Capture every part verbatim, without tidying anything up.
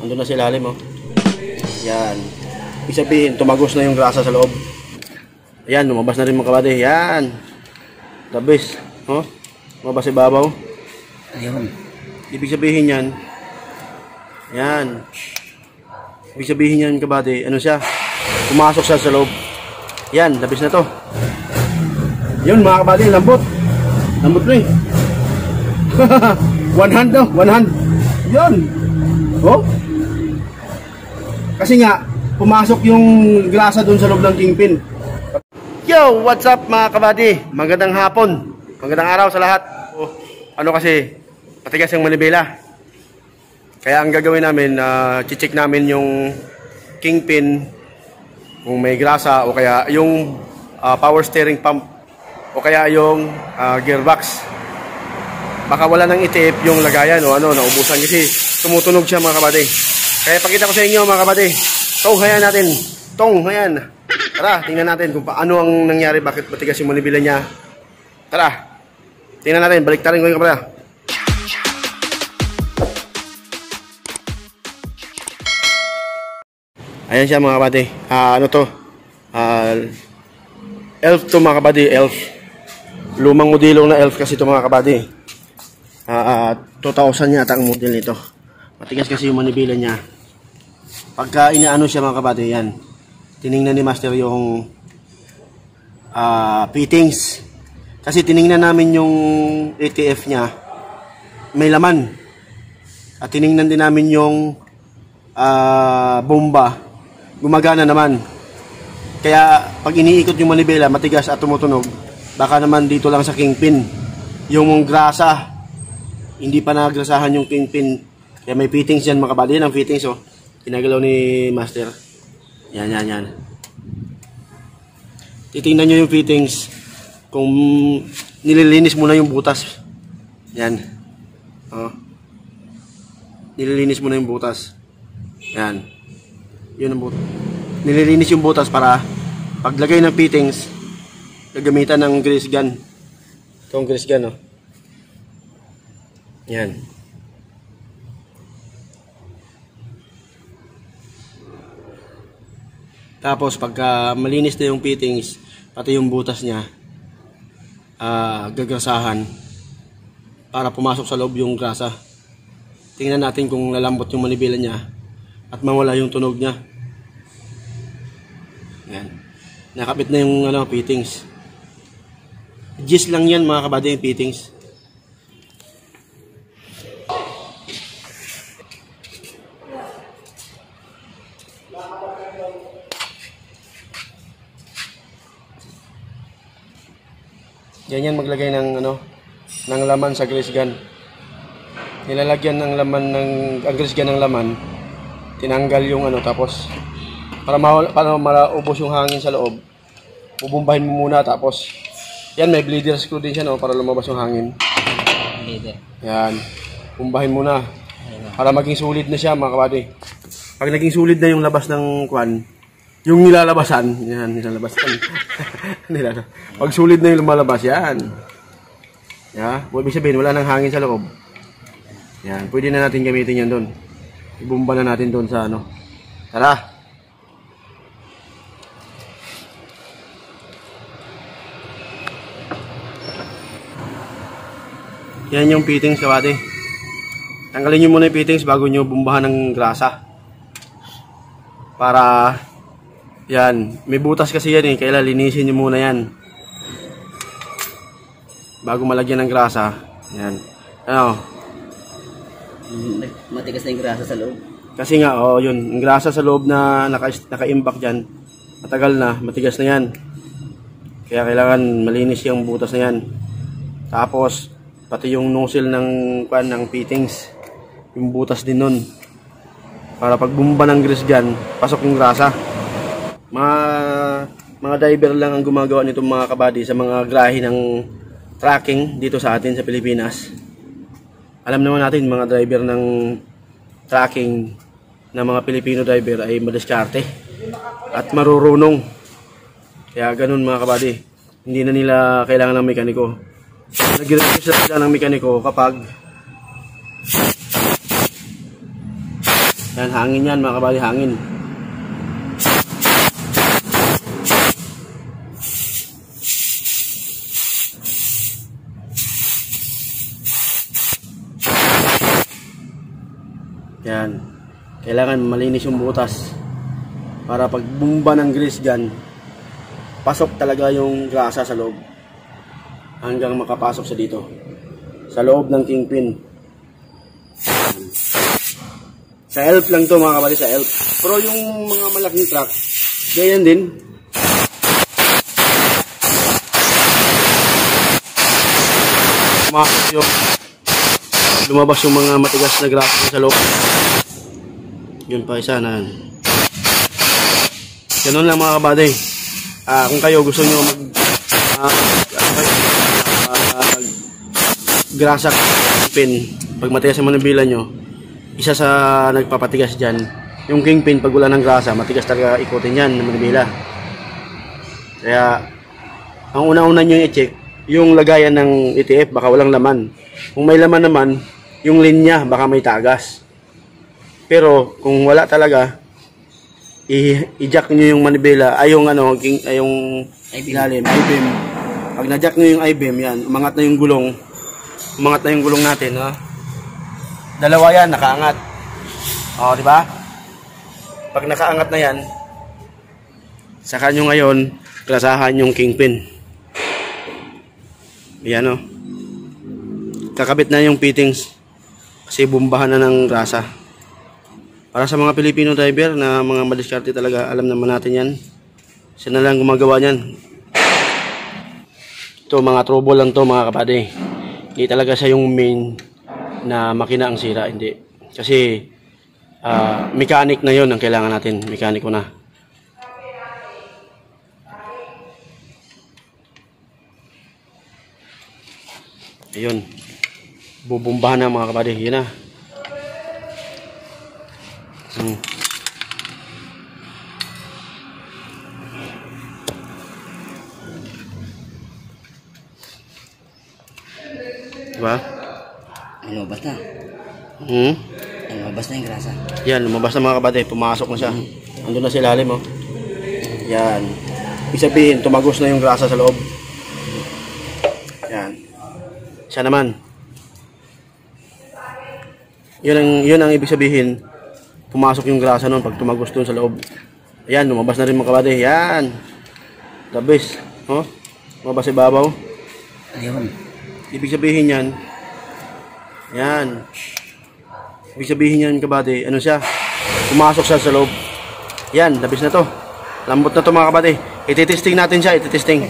Andun na sa ilalim, oh. Yan. Ibig sabihin, tumagos na yung grasa sa loob. Ayan, lumabas na rin mga kabady. Yan. The best. Oh, lumabas sa babaw. Ayun. Ibig sabihin yan. Yan. Ibig sabihin yan, kabady. Ano siya? Pumasok siya sa loob. Yan, the best na to. Yun mga kabady, lambot. Lambot na eh. One hand daw, one hand. Yun. Oh. Kasi nga, pumasok yung grasa dun sa loob ng kingpin. Yo, what's up mga kabady? Magandang hapon. Magandang araw sa lahat. Oh, ano kasi, matigas yung manibela. Kaya ang gagawin namin, uh, chichik namin yung kingpin, kung may grasa, o kaya yung uh, power steering pump, o kaya yung uh, gearbox. Baka wala nang itiip yung lagayan o ano, naubusan kasi tumutunog siya mga kabady. Kaya pakita ko sa inyo mga kabady. Tong, hayan natin. Tong, hayan. Tara, tingnan natin kung paano ang nangyari, bakit matigas yung manibela niya. Tara, tingnan natin, baliktarin ko yung kabady. Ayan siya mga kabady. Uh, ano to? Uh, elf to mga kabady, elf. Lumang modelo na elf kasi to mga kabady. Uh, uh, two thousand yata ang model nito. Matigas kasi yung manibela niya. Pagka inaano siya mga kabady, yan. Tiningnan ni Master yung uh, fittings. Kasi tiningnan namin yung A T F niya. May laman. At tiningnan din namin yung uh, bomba. Gumagana naman. Kaya pag iniikot yung manibela, matigas at tumutunog. Baka naman dito lang sa kingpin. Yung grasa, hindi pa nagrasahan yung kingpin. Kaya may fittings yan mga kabady. Yan ang fittings, oh. Ginagalaw ni Master. Yan, yan, yan. Titingnan nyo yung fittings. Kung nililinis muna yung butas. Yan. Oh. Nililinis muna yung butas. Yan. Yun ang butas. Nililinis yung butas para paglagay ng fittings, gagamitan ng grease gun. Itong grease gun, oh. Yan. Tapos pagka malinis na yung fittings, pati yung butas niya, uh, gagrasahan para pumasok sa loob yung grasa. Tingnan natin kung lalambot yung manibela niya at mawala yung tunog niya. Yan. Nakapit na yung ano, fittings. Gis lang yan mga kabady yung fittings. Ganyan maglagay ng ano, ng laman sa grease gun. Nilalagyan ng laman ng ang grease gun ng laman. Tinanggal yung ano, tapos para ma para maubos yung hangin sa loob. Bubumbahin mo muna, tapos yan, may bleeder screw din siya, no, para lumabas yung hangin. Bleeder. Yan. Bumbahin muna para maging solid na siya mga kabady. Pag naging solid na yung labas ng kwan, yung nilalabasan, yan, nilalabasan. Nilalabasan. Pag solid na yung lumalabas, yan. Yeah, ibig sabihin, wala nang hangin sa loob. Yan, pwede na natin gamitin yan doon. Ibumba na natin doon sa ano. Tara! Yan yung fittings, kabady. Tanggalin nyo muna yung fittings bago nyo bumbahan ng grasa. Para... Yan, may butas kasi yan eh, kaya linisin nyo muna yan bago malagyan ng grasa. Yan. Ano? Matigas na yung grasa sa loob. Kasi nga, oh, yun, yung grasa sa loob na naka-impact dyan, matagal na, matigas na yan. Kaya kailangan malinis yung butas na yan. Tapos, pati yung nozzle ng, kwan, ng fittings, yung butas din nun. Para pag bumba ng grease gun, pasok yung grasa. Mga, mga diver lang ang gumagawa nitong mga kabady sa mga grahe ng tracking dito sa atin sa Pilipinas. Alam naman natin, mga driver ng tracking na mga Pilipino driver ay madiskarte at marurunong. Kaya ganun mga kabady, hindi na nila kailangan ng mekaniko. Nag-request sila ng mekaniko kapag Yan, hangin yan mga kabady, hangin. Yan. Kailangan malinis yung butas para pag bumba ng grease gun, pasok talaga yung grasa sa loob hanggang makapasok sa dito sa loob ng kingpin. Sa elf lang to mga kabady, sa elf. Pero yung mga malaking truck, ganyan din. Pumasok yung lumabas yung mga matigas na grasa sa loob. Yun pa isa na. Ganun lang mga kabady. Ah, kung kayo gusto nyo mag uh, uh, grasa kingpin, pag matigas yung manibela nyo, isa sa nagpapatigas dyan, yung kingpin pag wala ng grasa, matigas talaga ikutin yan ng manibela. Kaya ang una-una nyo i-check yung lagayan ng E T F, baka walang laman. Kung may laman naman, yung linya baka may tagas. Pero kung wala talaga, i-jack nyo yung manibela, ay yung ano, ay yung ilalim, I-beam. Pag na-jack nyo yung I-beam, yan, umangat na yung gulong. Umangat na yung gulong natin, ha? Dalawa yan, nakaangat. O, di ba? Pag nakaangat na yan, saka nyo ngayon, klasahan yung kingpin. Yan, o. Kakabit na yung fittings kasi bumbahan na ng grasa. Para sa mga Pilipino driver na mga madiskarte talaga, alam naman natin yan. Siya na lang gumagawa niyan. Ito mga trouble lang to mga kabady. Hindi talaga siya yung main na makina ang sira, hindi. Kasi uh, mechanic na yon ang kailangan natin, mekaniko na. Ayun. Bubumbahan na mga kabady, yun na. Hmm. Diba? Lumabas na. Hmm? Lumabas na yung grasa. Yan, lumabas na mga kabady. Pumasok na siya. Hmm. Andun na si ilalim, oh. Yan. Ibig sabihin, tumagos na yung grasa sa loob. Yan. Siya naman. Yun ang, yun ang ibig sabihin. Pumasok yung grasa nun pag tumagos dun sa loob. Ayan, lumabas na rin mga kabady. Yan. The best. Oh, lumabas sa babaw. Ayun. Ibig sabihin yan. Yan. Ibig sabihin yan kabady. Ano siya? Pumasok siya sa loob. Yan, the best na to. Lambot na to mga kabady. Ititesting natin siya. Ititesting.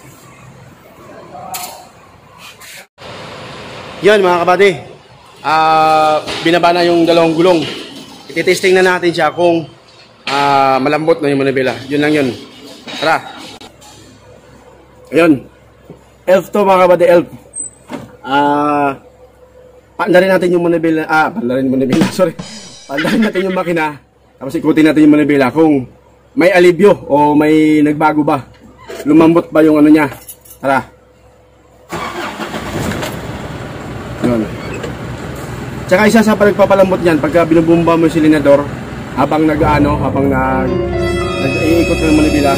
Yan mga kabady. Ah, uh, binaba na yung dalawang gulong. Ititesting na natin siya kung uh, malambot na yung manibela. Yun lang yun. Tara. Ayun. Elf to mga kabady, elf. Ah, uh, paandarin natin yung manibela. Ah, paandarin yung manibela. Sorry. Paandarin natin yung makina. Tapos ikutin natin yung manibela kung may alibyo o may nagbago ba. Lumambot ba yung ano niya. Tara. Yun. Tsaka isa sa pagpapalambot niyan, pagka binubumba mo yung silinador, habang nag-ano, habang nag nag-iikot ng manibela.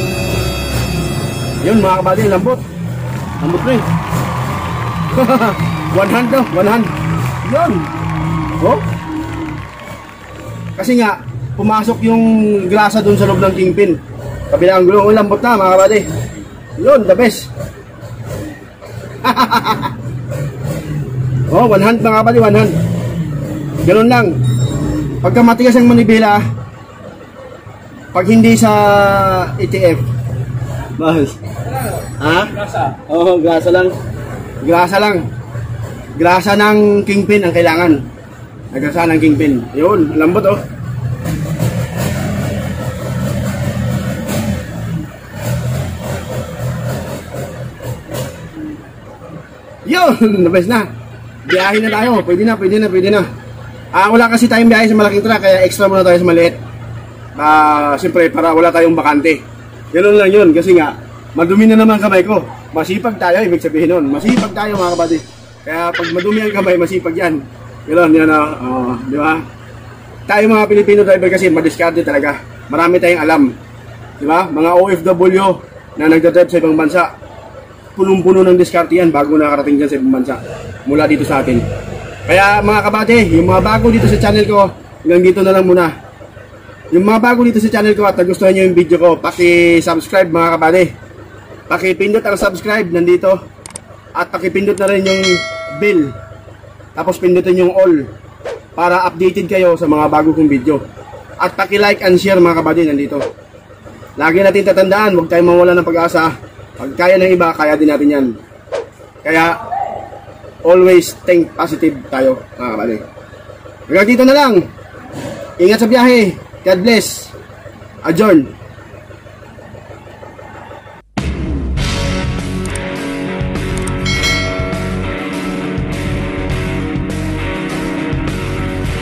Yun mga kabady, lambot. Lambot rin. One hand daw, one hand. Yun. Oh. Kasi nga, pumasok yung grasa dun sa loob ng kingpin. Kabilang gulong, lambot na mga kabady. Yun, the best. Oh, one hand mga kabady, one hand. Ganun lang. Pagka matigas ang manibela, pag hindi sa E T F, bahas. Ha? Grasa. Oo, oh, grasa lang. Grasa lang. Grasa ng kingpin ang kailangan. Grasa ng kingpin. Yun, lambot oh. Yun, nabes na. Biyahe na tayo. Pwede na, pwede na, pwede na. Ah, wala kasi tayong biyahe sa malaking truck, kaya extra muna tayo sa maliit. Ah, siyempre para wala tayong bakante. Ganun lang yun kasi nga madumi na naman kamay ko. Masipag tayo, ibig sabihin nun. Masipag tayo mga kapatid. Kaya pag madumi ang kamay, masipag yan. Ganun, yan oh. Oh, di ba? tayo mga Pilipino driver kasi madiskarte talaga. Marami tayong alam. Di ba? Mga O F W na nagdadrive sa ibang bansa, punong-puno ng diskarte yan bago nakarating dyan sa ibang bansa mula dito sa atin. Kaya mga kabate, yung mga bago dito sa channel ko, hanggang dito na lang muna. Yung mga bago dito sa channel ko at nagustuhan nyo yung video ko, paki-subscribe mga kabate. Paki-pindot ang subscribe nandito. At paki-pindot na rin yung bell. Tapos pindutin yung all para updated kayo sa mga bago kong video. At paki-like and share mga kabate nandito. Lagi natin tatandaan, huwag tayong mawala ng pag-asa. Pag kaya ng iba, kaya din natin yan. Kaya, always think positive tayo, mga kabate. Hanggang dito na lang. Ingat sa biyahe. God bless. Adjourn.